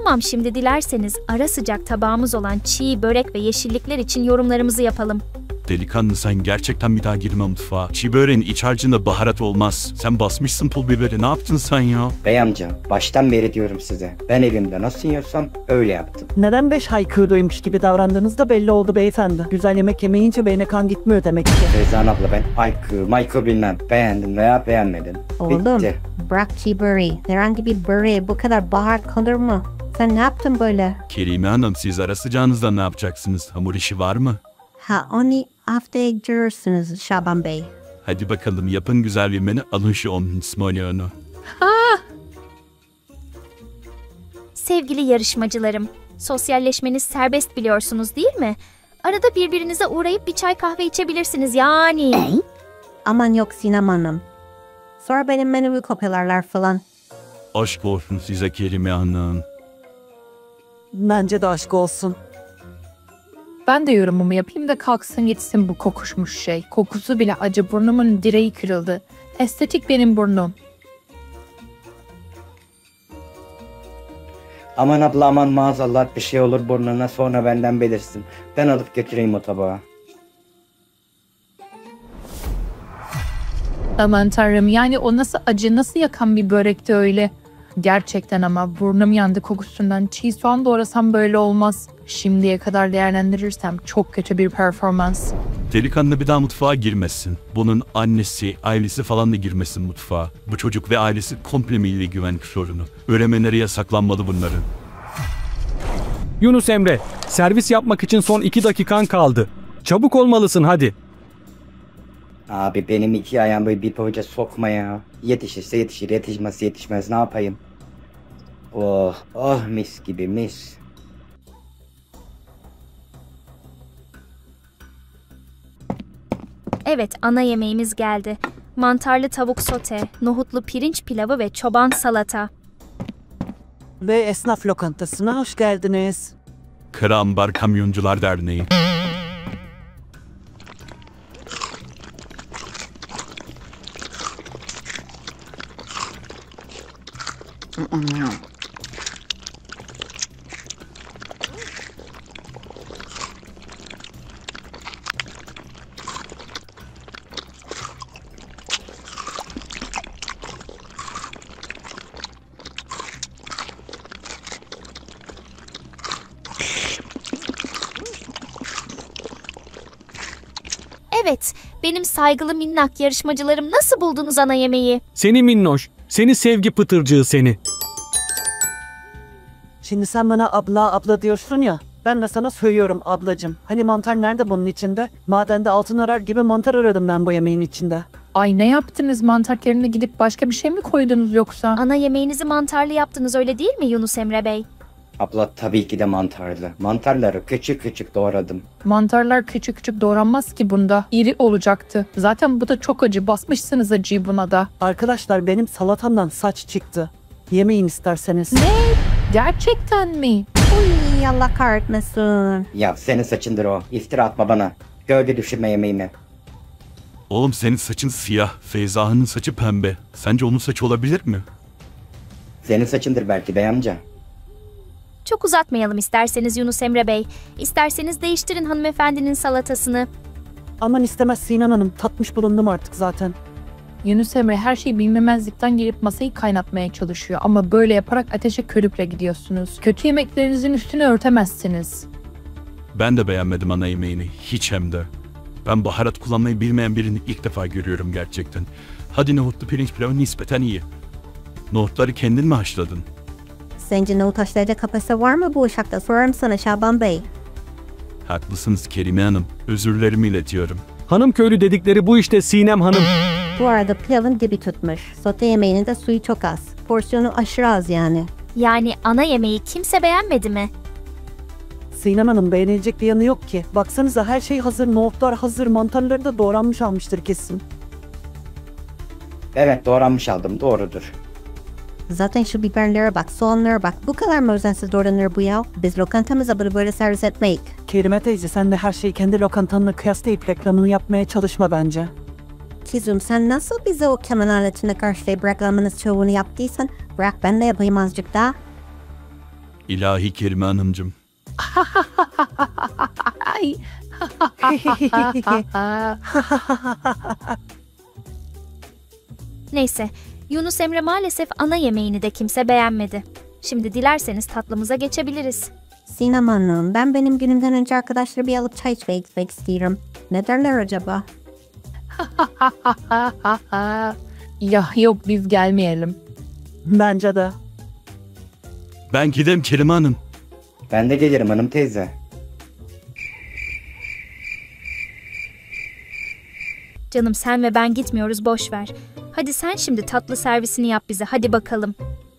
Tamam, şimdi dilerseniz ara sıcak tabağımız olan çiğ börek ve yeşillikler için yorumlarımızı yapalım. Delikanlı, sen gerçekten bir daha girme mutfağa. Çiğ böreğin iç harcında baharat olmaz. Sen basmışsın pul biberi, ne yaptın sen ya? Bey amca, baştan beri diyorum size. Ben evimde nasıl yiyorsam öyle yaptım. Neden 5 haykırdıymış gibi davrandığınız da belli oldu beyefendi. Güzel yemek yemeyince beyne kan gitmiyor demek ki. Rezan abla, ben aykır bilmem. Beğendin veya beğenmedin. Oğlum, Bitti. bırak çiğ böreği. Herhangi bir böreğe bu kadar baharat kalır mı? Sen ne yaptın böyle? Kerime Hanım, siz ara sıcağınızda ne yapacaksınız? Hamur işi var mı? Ha, onu haftaya görürsünüz Şaban Bey. Hadi bakalım, yapın güzel bir menü, alın şu onun ismini. Sevgili yarışmacılarım, sosyalleşmeniz serbest biliyorsunuz değil mi? Arada birbirinize uğrayıp bir çay kahve içebilirsiniz yani. Aman yok Sinem Hanım. Sonra benim menümü kopyalarlar falan. Aşk olsun size Kerime Hanım. Bence de aşk olsun. Ben de yorumumu yapayım da kalksın gitsin bu kokuşmuş şey. Kokusu bile acı, burnumun direği kırıldı. Estetik benim burnum. Aman abla aman, maazallah bir şey olur burnuna, sonra benden belirsin. Ben alıp götüreyim o tabağı. Aman tanrım, yani o nasıl acı, nasıl yakan bir börekti öyle. Gerçekten ama burnum yandı kokusundan. Çiğ soğan doğrasam böyle olmaz. Şimdiye kadar değerlendirirsem çok kötü bir performans. Delikanlı bir daha mutfağa girmesin. Bunun annesi, ailesi falan da girmesin mutfağa. Bu çocuk ve ailesi komple milli güvenlik sorunu. Öğrenmeleri yasaklanmalı bunların. Yunus Emre, servis yapmak için son 2 dakikan kaldı. Çabuk olmalısın hadi. Abi benim 2 ayağım böyle bir poğaça sokma ya. Yetişirse yetişir, yetişmezse yetişmez, ne yapayım? Oh, oh mis gibi mis. Evet, ana yemeğimiz geldi. Mantarlı tavuk sote, nohutlu pirinç pilavı ve çoban salata. Ve esnaf lokantasına hoş geldiniz. Karaambar Kamyoncular Derneği. Evet, benim saygılı minnak yarışmacılarım, nasıl buldunuz ana yemeği? Seni minnoş, seni sevgi pıtırcığı seni. Şimdi sen bana abla diyorsun ya. Ben de sana söylüyorum ablacığım. Hani mantar nerede bunun içinde? Madende altın arar gibi mantar aradım ben bu yemeğin içinde. Ay ne yaptınız, mantar yerine gidip başka bir şey mi koydunuz yoksa? Ana yemeğinizi mantarlı yaptınız, öyle değil mi Yunus Emre Bey? Abla tabii ki de mantarlı. Mantarları küçük küçük doğradım. Mantarlar küçük küçük doğranmaz ki bunda. İri olacaktı. Zaten bu da çok acı. Basmışsınız acıyı buna da. Arkadaşlar benim salatamdan saç çıktı. Yemeyin isterseniz. Ne? Gerçekten mi? Uy, Allah kahretmesin. Ya senin saçındır o. İftira atma bana. Gölge düşürme yemeğimi. Oğlum, senin saçın siyah, Feyza'nın saçı pembe. Sence onun saçı olabilir mi? Senin saçındır belki bey amca. Çok uzatmayalım isterseniz Yunus Emre Bey. İsterseniz değiştirin hanımefendinin salatasını. Aman istemez Sinan Hanım. Tatmış bulundum artık zaten. Yunus Emre her şeyi bilmemezlikten gelip masayı kaynatmaya çalışıyor. Ama böyle yaparak ateşe körükle gidiyorsunuz. Kötü yemeklerinizin üstünü örtemezsiniz. Ben de beğenmedim ana yemeğini. Hiç hem de. Ben baharat kullanmayı bilmeyen birini ilk defa görüyorum gerçekten. Hadi nohutlu pirinç pilavı nispeten iyi. Nohutları kendin mi haşladın? Sence nohut haşlayacak kapasite var mı bu uşakta? Sorarım sana Şaban Bey. Haklısınız Kerime Hanım. Özürlerimi iletiyorum. Hanım köylü dedikleri bu işte Sinem Hanım. Bu arada pilavın dibi tutmuş. Sote yemeğinin de suyu çok az. Porsiyonu aşırı az yani. Yani ana yemeği kimse beğenmedi mi? Sinem Hanım, beğenilecek bir yanı yok ki. Baksanıza her şey hazır, nohutlar hazır, mantarları da doğranmış almıştır kesin. Evet, doğranmış aldım, doğrudur. Zaten şu biberlere bak, soğanlara bak. Bu kadar mı özensiz doğranır bu ya? Biz lokantamıza bunu böyle servis etmeyik. Kerime teyze, sen de her şeyi kendi lokantanla kıyaslayıp reklamını yapmaya çalışma bence. Kızım sen nasıl bize o keman aletine karşılayıp reklamının çoğunu yaptıysan bırak ben de yapayım azıcık daha. İlahi Kerime Hanımcığım. Ay. Neyse, Yunus Emre maalesef ana yemeğini de kimse beğenmedi. Şimdi dilerseniz tatlımıza geçebiliriz. Sinem Hanım, ben benim günümden önce arkadaşları bir alıp çay içmeye gitmek istiyorum. Ne derler acaba? Ya yok biz gelmeyelim. Bence de. Ben gidem Kerime Hanım. Ben de gelirim hanım teyze. Canım sen ve ben gitmiyoruz, boş ver. Hadi sen şimdi tatlı servisini yap bize, hadi bakalım.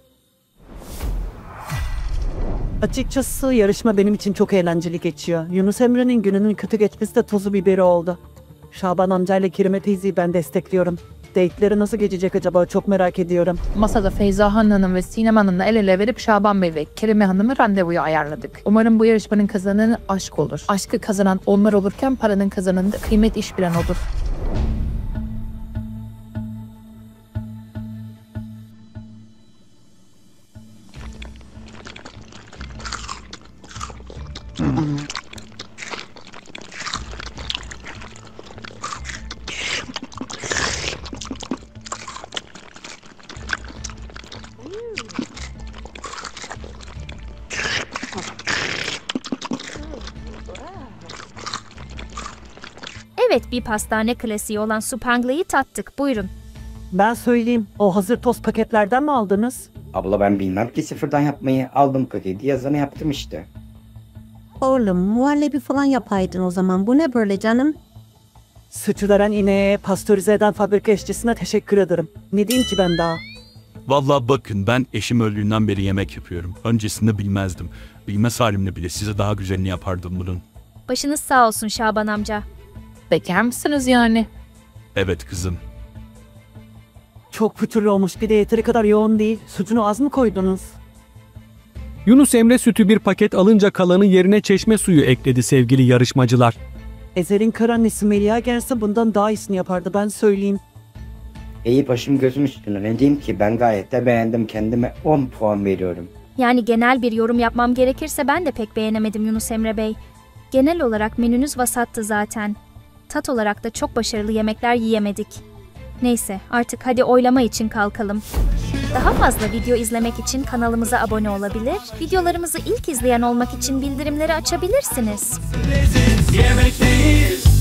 Açıkçası yarışma benim için çok eğlenceli geçiyor. Yunus Emre'nin gününün kötü geçmesi de tozu biberi oldu. Şaban amcayla Kerime teyzeyi ben destekliyorum. Date'leri nasıl geçecek acaba, çok merak ediyorum. Masada Feyza Hanım ve Sinem Hanım'la el ele verip Şaban Bey ve Kerime Hanım'ı randevuya ayarladık. Umarım bu yarışmanın kazananı aşk olur. Aşkı kazanan onlar olurken paranın kazananı da kıymet iş bilen olur. Evet, bir pastane klasiği olan Supanglı'yı tattık, buyurun. Ben söyleyeyim, o hazır toz paketlerden mi aldınız? Abla ben bilmem ki sıfırdan yapmayı. Aldım paketi, yazanı yaptım işte. Oğlum, muhallebi falan yapaydın o zaman. Bu ne böyle canım? Sütü veren ineğe, pastörize eden fabrika işçisine teşekkür ederim. Ne diyeyim ki ben daha? Vallahi bakın, ben eşim öldüğünden beri yemek yapıyorum. Öncesinde bilmezdim. Bilmez halimle bile size daha güzelini yapardım bunun. Başınız sağ olsun Şaban amca. Bekar mısınız yani? Evet kızım. Çok pütürlü olmuş, bir de yeteri kadar yoğun değil. Sütünü az mı koydunuz? Yunus Emre sütü bir paket alınca kalanı yerine çeşme suyu ekledi sevgili yarışmacılar. Ezer'in karannesi Melia gelse bundan daha iyisini yapardı, ben söyleyeyim. İyi başım gözüm üstüne. Ne diyeyim ki, ben gayet de beğendim. Kendime 10 puan veriyorum. Yani genel bir yorum yapmam gerekirse ben de pek beğenemedim Yunus Emre Bey. Genel olarak menünüz vasattı zaten. Tat olarak da çok başarılı yemekler yiyemedik. Neyse, artık hadi oylama için kalkalım. Daha fazla video izlemek için kanalımıza abone olabilir, videolarımızı ilk izleyen olmak için bildirimleri açabilirsiniz. Yemekteyiz.